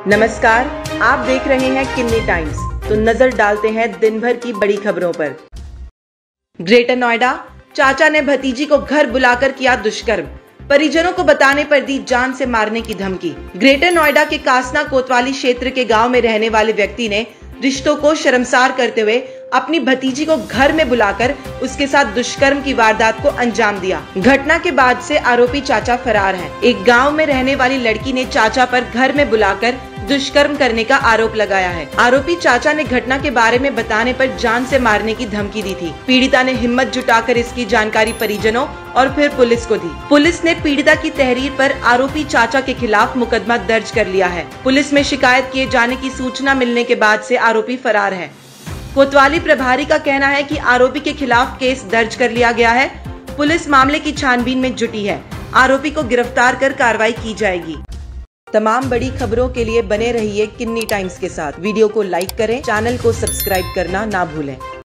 नमस्कार, आप देख रहे हैं किन्नी टाइम्स। तो नजर डालते हैं दिन भर की बड़ी खबरों पर। ग्रेटर नोएडा, चाचा ने भतीजी को घर बुलाकर किया दुष्कर्म, परिजनों को बताने पर दी जान से मारने की धमकी। ग्रेटर नोएडा के कासना कोतवाली क्षेत्र के गांव में रहने वाले व्यक्ति ने रिश्तों को शर्मसार करते हुए अपनी भतीजी को घर में बुलाकर उसके साथ दुष्कर्म की वारदात को अंजाम दिया। घटना के बाद से आरोपी चाचा फरार है। एक गांव में रहने वाली लड़की ने चाचा पर घर में बुलाकर दुष्कर्म करने का आरोप लगाया है। आरोपी चाचा ने घटना के बारे में बताने पर जान से मारने की धमकी दी थी। पीड़िता ने हिम्मत जुटाकर इसकी जानकारी परिजनों और फिर पुलिस को दी। पुलिस ने पीड़िता की तहरीर पर आरोपी चाचा के खिलाफ मुकदमा दर्ज कर लिया है। पुलिस में शिकायत किए जाने की सूचना मिलने के बाद से आरोपी फरार है। कोतवाली प्रभारी का कहना है कि आरोपी के खिलाफ केस दर्ज कर लिया गया है। पुलिस मामले की छानबीन में जुटी है। आरोपी को गिरफ्तार कर कार्रवाई की जाएगी। तमाम बड़ी खबरों के लिए बने रहिए किन्नी टाइम्स के साथ। वीडियो को लाइक करें, चैनल को सब्सक्राइब करना ना भूलें।